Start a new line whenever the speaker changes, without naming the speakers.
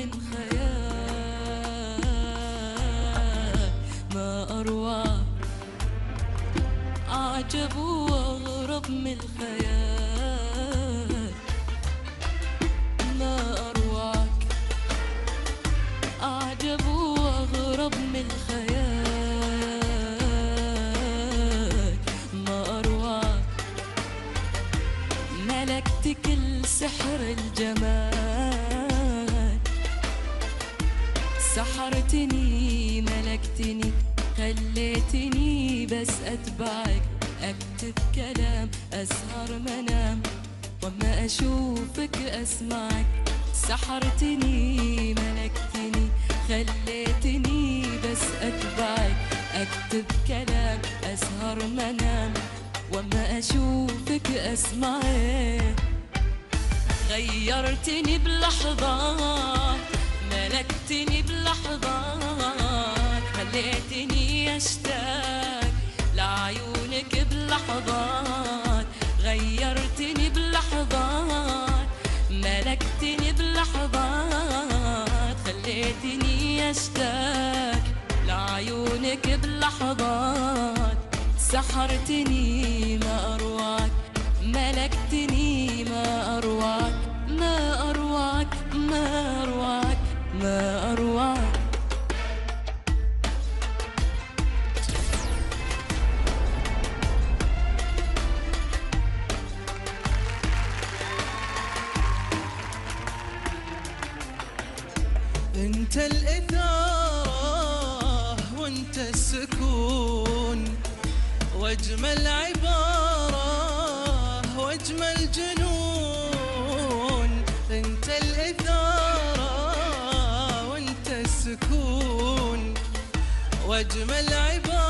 من خيال، ما أروع أعجب وأغرب من الخيال، ما أروعك أعجب وأغرب من الخيال، ما أروعك ملكت كل سحر الجمال، سحرتني ملكتني خليتني بس أتبعك، أكتب كلام أسهر منام وما أشوفك أسمعك، سحرتني ملكتني خليتني بس أتبعك، أكتب كلام أسهر منام وما أشوفك أسمعك، غيرتني بلحظات ملكتني بلحظات، خليتني أشتاق لعيونك بلحظات، غيرتني بلحظات ملكتني بلحظات، خليتني أشتاق لعيونك بلحظات، سحرتني ما أروعك ملكتني ما أروعك، ما أروعك ما أروعك ما أروعك.
انت الإثارة وانت السكون، واجمل عبارة واجمل جنون، انت الإثارة وانت السكون، واجمل عبارة